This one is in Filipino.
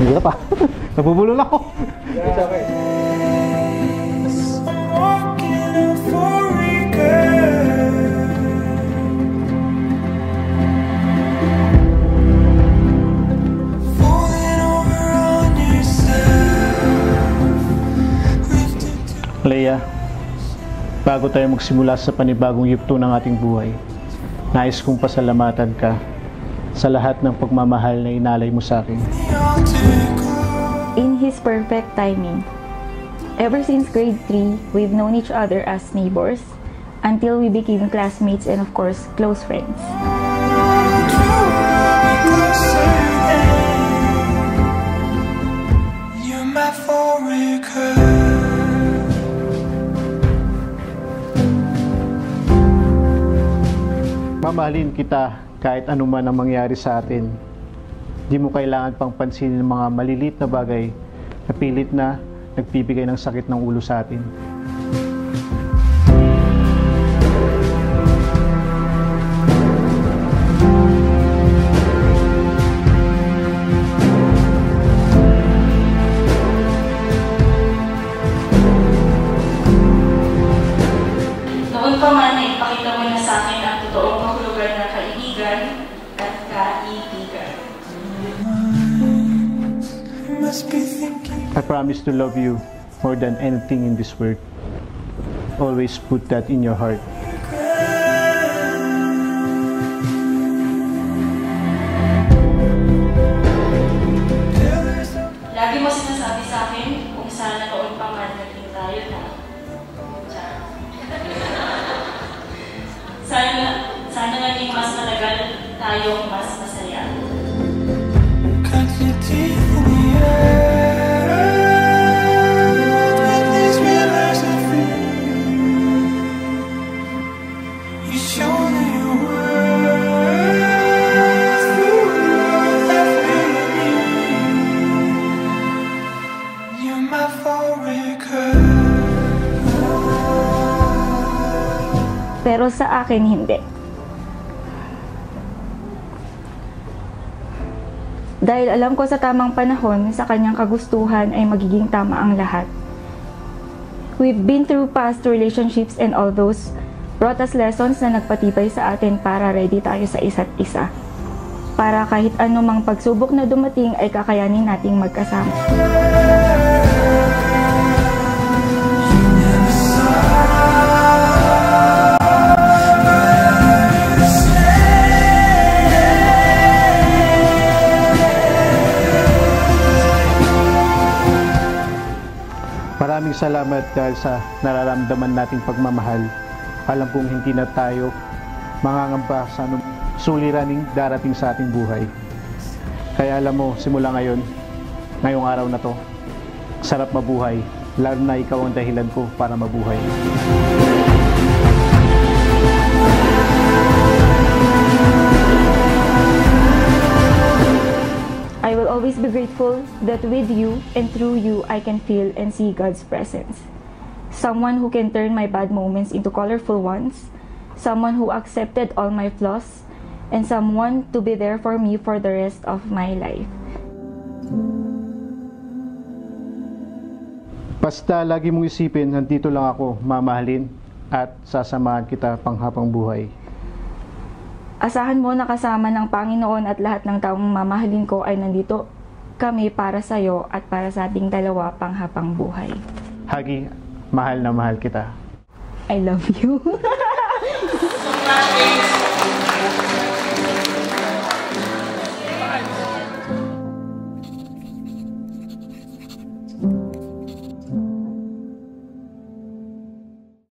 Hirap pa. Nabubulol ako. It's okay. Leia, bago tayo magsimula sa panibagong yugto ng ating buhay, nais kong pasalamatan ka sa lahat ng pagmamahal na inalay mo sa akin. In His perfect timing. Ever since grade 3, we've known each other as neighbors until we became classmates and of course, close friends. You're my foreigner. Mamahalin kita kahit anuman ang mangyari sa atin. Di mo kailangan pang pansinin ng mga maliliit na bagay na pilit na nagbibigay ng sakit ng ulo sa atin. Noon pa man ay ipakita mo na sa akin ang totoong mahulugan na kaibigan at kaibigan. I promise to love you more than anything in this world. Always put that in your heart. Lagi mo sinasabi sa akin kung sana noon pa man naging tayo na. Sana naging mas matagal tayong mas masaya. Cut your teeth in the air. Let these rivers of freedom. You show me your worth through everything. You're my foreigner. Pero sa akin, hindi. Dahil alam ko sa tamang panahon, sa kanyang kagustuhan ay magiging tama ang lahat. We've been through past relationships and all those brought us lessons na nagpatibay sa atin para ready tayo sa isa't isa. Para kahit anumang pagsubok na dumating ay kakayanin nating magkasama. Maraming salamat dahil sa nararamdaman nating pagmamahal. Alam kong hindi na tayo mangangamba sa suliraning darating sa ating buhay. Kaya alam mo, simula ngayong araw na to, sarap mabuhay, lalo na ikaw ang dahilan ko para mabuhay. I will always be grateful that with you and through you, I can feel and see God's presence. Someone who can turn my bad moments into colorful ones, someone who accepted all my flaws, and someone to be there for me for the rest of my life. Basta lagi mong isipin, nandito lang ako, mamahalin at sasamahan kita panghabang buhay. Asahan mo na kasama ng Panginoon at lahat ng taong mamahalin ko ay nandito kami para sa iyo at para sa ating dalawa panghabang buhay. Hagi, mahal na mahal kita. I love you.